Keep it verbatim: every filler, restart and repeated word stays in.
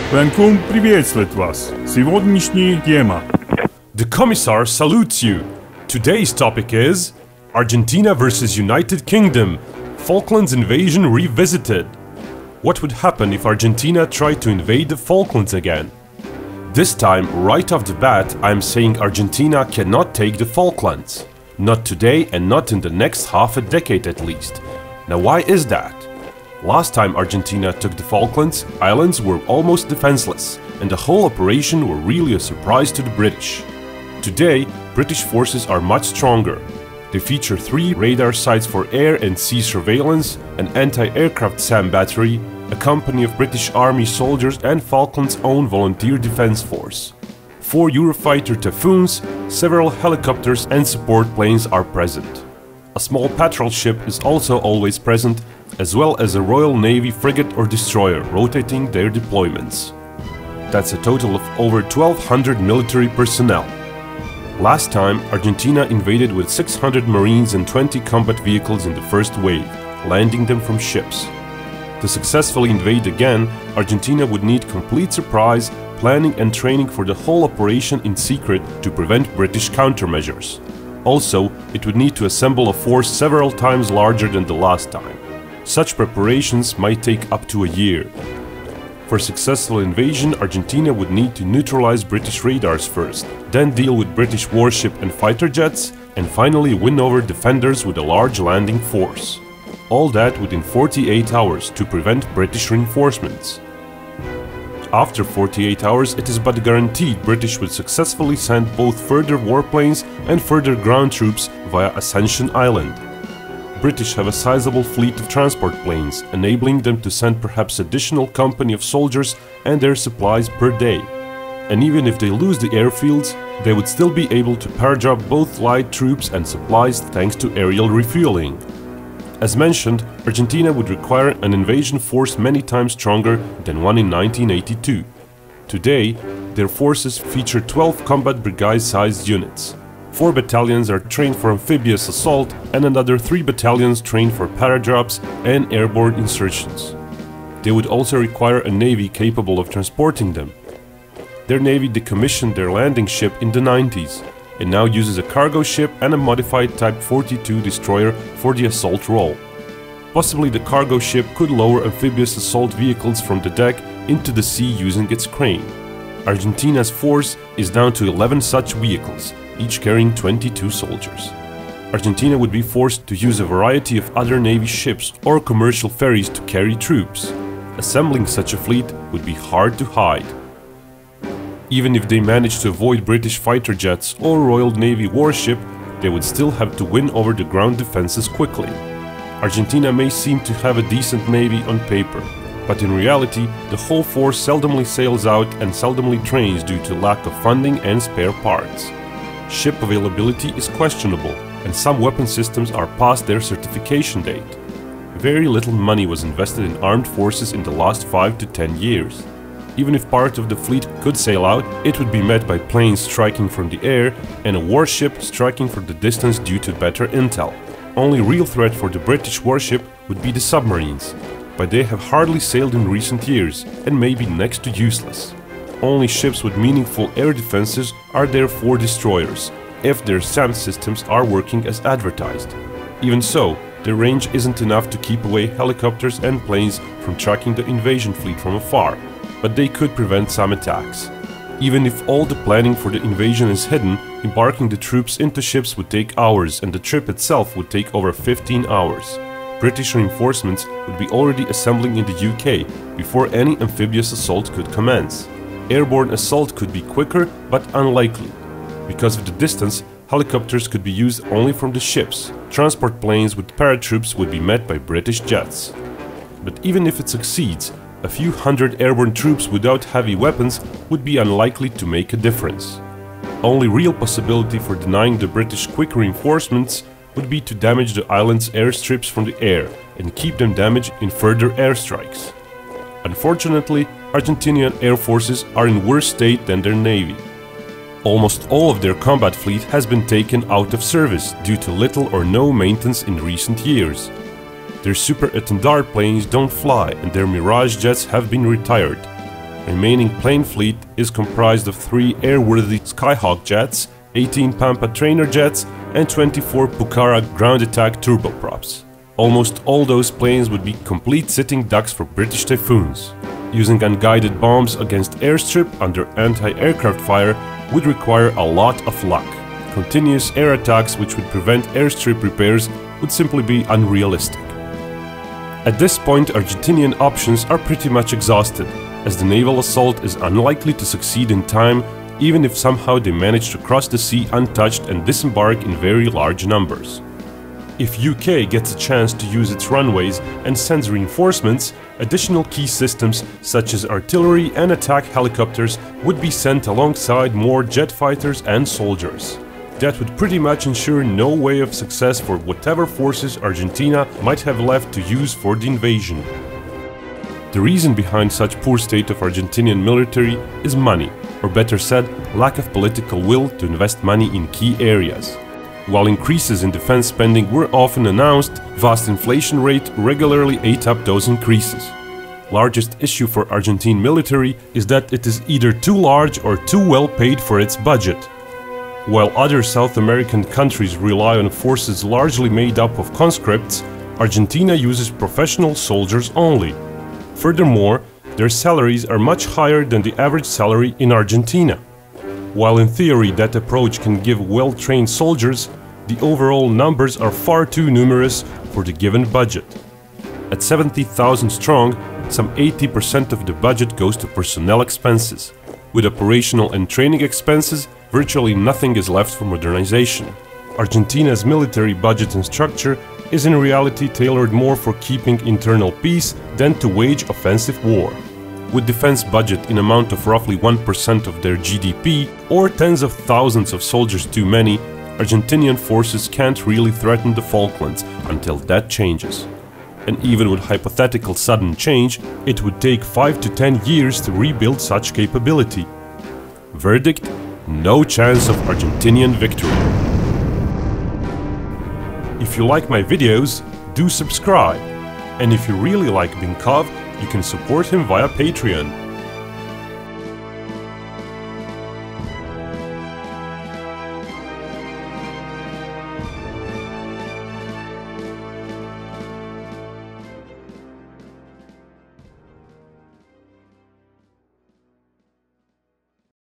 Vancouver приветствует вас. Сегодняшняя тема. The Commissar salutes you. Today's topic is Argentina versus United Kingdom. Falklands invasion revisited. What would happen if Argentina tried to invade the Falklands again? This time, right off the bat, I'm saying Argentina cannot take the Falklands. Not today and not in the next half a decade at least. Now why is that? Last time Argentina took the Falklands, islands were almost defenseless, and the whole operation were really a surprise to the British. Today, British forces are much stronger. They feature three radar sites for air and sea surveillance, an anti-aircraft SAM battery, a company of British Army soldiers and Falklands' own volunteer defense force. Four Eurofighter Typhoons, several helicopters and support planes are present. A small patrol ship is also always present, as well as a Royal Navy frigate or destroyer rotating their deployments. That's a total of over twelve hundred military personnel. Last time, Argentina invaded with six hundred Marines and twenty combat vehicles in the first wave, landing them from ships. To successfully invade again, Argentina would need complete surprise, planning and training for the whole operation in secret to prevent British countermeasures. Also, it would need to assemble a force several times larger than the last time. Such preparations might take up to a year. For successful invasion, Argentina would need to neutralize British radars first, then deal with British warship and fighter jets, and finally win over defenders with a large landing force. All that within forty-eight hours to prevent British reinforcements. After forty-eight hours, it is but guaranteed British would successfully send both further warplanes and further ground troops via Ascension Island. British have a sizable fleet of transport planes, enabling them to send perhaps additional company of soldiers and their supplies per day. And even if they lose the airfields, they would still be able to paradrop both light troops and supplies thanks to aerial refueling. As mentioned, Argentina would require an invasion force many times stronger than one in nineteen eighty-two. Today, their forces feature twelve combat brigade-sized units. Four battalions are trained for amphibious assault and another three battalions trained for paradrops and airborne insertions. They would also require a navy capable of transporting them. Their navy decommissioned their landing ship in the nineties and now uses a cargo ship and a modified Type forty-two destroyer for the assault role. Possibly the cargo ship could lower amphibious assault vehicles from the deck into the sea using its crane. Argentina's force is down to eleven such vehicles, each carrying twenty-two soldiers. Argentina would be forced to use a variety of other Navy ships or commercial ferries to carry troops. Assembling such a fleet would be hard to hide. Even if they managed to avoid British fighter jets or Royal Navy warship, they would still have to win over the ground defenses quickly. Argentina may seem to have a decent navy on paper, but in reality, the whole force seldomly sails out and seldomly trains due to lack of funding and spare parts. Ship availability is questionable, and some weapon systems are past their certification date. Very little money was invested in armed forces in the last five to ten years. Even if part of the fleet could sail out, it would be met by planes striking from the air and a warship striking from the distance due to better intel. Only real threat for the British warship would be the submarines, but they have hardly sailed in recent years and may be next to useless. Only ships with meaningful air defenses are therefore destroyers, if their SAM systems are working as advertised. Even so, their range isn't enough to keep away helicopters and planes from tracking the invasion fleet from afar, but they could prevent some attacks. Even if all the planning for the invasion is hidden, embarking the troops into ships would take hours and the trip itself would take over fifteen hours. British reinforcements would be already assembling in the U K before any amphibious assault could commence. Airborne assault could be quicker but unlikely. Because of the distance, helicopters could be used only from the ships. Transport planes with paratroops would be met by British jets. But even if it succeeds, a few hundred airborne troops without heavy weapons would be unlikely to make a difference. Only real possibility for denying the British quick reinforcements would be to damage the island's airstrips from the air and keep them damaged in further airstrikes. Unfortunately, Argentinian air forces are in worse state than their navy. Almost all of their combat fleet has been taken out of service due to little or no maintenance in recent years. Their Super Étendard planes don't fly and their Mirage jets have been retired. Remaining plane fleet is comprised of three airworthy Skyhawk jets, eighteen Pampa trainer jets, and twenty-four Pucara ground attack turboprops. Almost all those planes would be complete sitting ducks for British Typhoons. Using unguided bombs against airstrip under anti-aircraft fire would require a lot of luck. Continuous air attacks which would prevent airstrip repairs would simply be unrealistic. At this point, Argentinian options are pretty much exhausted, as the naval assault is unlikely to succeed in time, even if somehow they manage to cross the sea untouched and disembark in very large numbers. If U K gets a chance to use its runways and sends reinforcements, additional key systems such as artillery and attack helicopters would be sent alongside more jet fighters and soldiers. That would pretty much ensure no way of success for whatever forces Argentina might have left to use for the invasion. The reason behind such poor state of Argentinian military is money, or better said, lack of political will to invest money in key areas. While increases in defense spending were often announced, vast inflation rate regularly ate up those increases. Largest issue for Argentine military is that it is either too large or too well paid for its budget. While other South American countries rely on forces largely made up of conscripts, Argentina uses professional soldiers only. Furthermore, their salaries are much higher than the average salary in Argentina. While in theory that approach can give well-trained soldiers, the overall numbers are far too numerous for the given budget. At seventy thousand strong, some eighty percent of the budget goes to personnel expenses. With operational and training expenses, virtually nothing is left for modernization. Argentina's military budget and structure is in reality tailored more for keeping internal peace than to wage offensive war. With defense budget in amount of roughly one percent of their G D P, or tens of thousands of soldiers too many, Argentinian forces can't really threaten the Falklands until that changes. And even with hypothetical sudden change, it would take five to ten years to rebuild such capability. Verdict: no chance of Argentinian victory. If you like my videos, do subscribe. And if you really like Binkov, you can support him via Patreon.